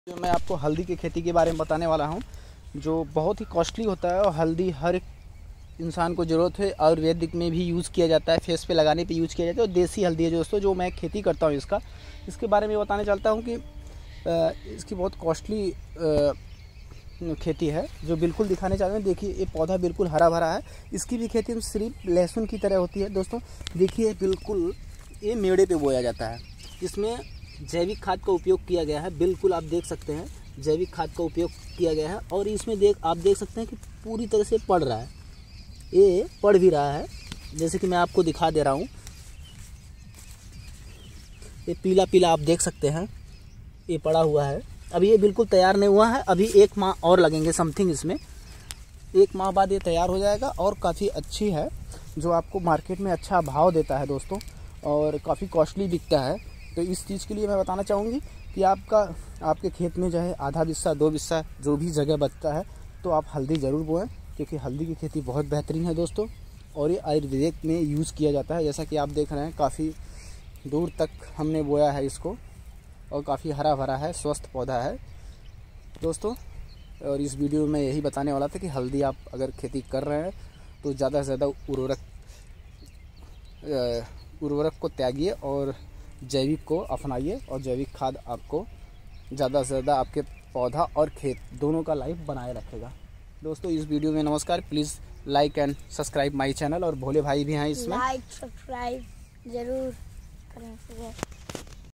जो मैं आपको हल्दी की खेती के बारे में बताने वाला हूँ, जो बहुत ही कॉस्टली होता है और हल्दी हर एक इंसान को ज़रूरत है। आयुर्वेदिक में भी यूज़ किया जाता है, फेस पे लगाने पे यूज़ किया जाता है। और देसी हल्दी है दोस्तों, जो मैं खेती करता हूँ इसके बारे में बताने चलता हूँ कि इसकी बहुत कॉस्टली खेती है, जो बिल्कुल दिखाने चाहते हैं। देखिए ये पौधा बिल्कुल हरा भरा है। इसकी भी खेती सिर्फ लहसुन की तरह होती है दोस्तों। देखिए बिल्कुल ये मेड़े पे बोया जाता है। इसमें जैविक खाद का उपयोग किया गया है, बिल्कुल आप देख सकते हैं जैविक खाद का उपयोग किया गया है। और इसमें आप देख सकते हैं कि पूरी तरह से पड़ रहा है, ये पड़ भी रहा है, जैसे कि मैं आपको दिखा दे रहा हूँ। ये पीला पीला आप देख सकते हैं, ये पड़ा हुआ है। अभी ये बिल्कुल तैयार नहीं हुआ है, अभी 1 माह और लगेंगे समथिंग इसमें। 1 माह बाद ये तैयार हो जाएगा और काफ़ी अच्छी है, जो आपको मार्केट में अच्छा भाव देता है दोस्तों, और काफ़ी कॉस्टली बिकता है। तो इस चीज़ के लिए मैं बताना चाहूँगी कि आपके खेत में चाहे आधा बिस्सा 2 बिस्सा जो भी जगह बचता है, तो आप हल्दी ज़रूर बोएं, क्योंकि हल्दी की खेती बहुत बेहतरीन है दोस्तों। और ये आयुर्वेदिक में यूज़ किया जाता है, जैसा कि आप देख रहे हैं। काफ़ी दूर तक हमने बोया है इसको और काफ़ी हरा भरा है, स्वस्थ पौधा है दोस्तों। और इस वीडियो में यही बताने वाला था कि हल्दी आप अगर खेती कर रहे हैं तो ज़्यादा से ज़्यादा उर्वरक को त्यागिए और जैविक को अपनाइए। और जैविक खाद आपको ज़्यादा से ज़्यादा आपके पौधा और खेत दोनों का लाइफ बनाए रखेगा दोस्तों। इस वीडियो में नमस्कार। Please like and subscribe my channel. और भोले भाई भी हैं इसमें, लाइक सब्सक्राइब जरूर करें।